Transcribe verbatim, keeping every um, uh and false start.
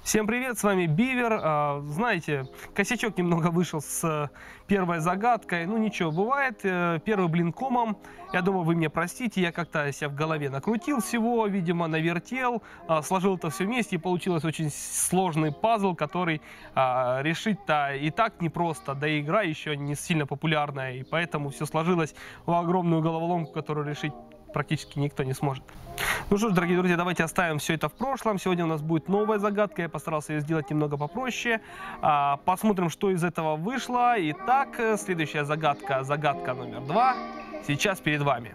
Всем привет, с вами Бивер. А, знаете, косячок немного вышел с первой загадкой. Ну ничего, бывает. Первый блин комом. Я думаю, вы меня простите. Я как-то себя в голове накрутил всего, видимо, навертел, а, сложил это все вместе, и получилось очень сложный пазл, который а, решить-то и так непросто. Да и игра еще не сильно популярная, и поэтому все сложилось в огромную головоломку, которую решить практически никто не сможет. Ну что ж, дорогие друзья, давайте оставим все это в прошлом. Сегодня у нас будет новая загадка. Я постарался ее сделать немного попроще. А, посмотрим, что из этого вышло. Итак, следующая загадка, загадка номер два, сейчас перед вами.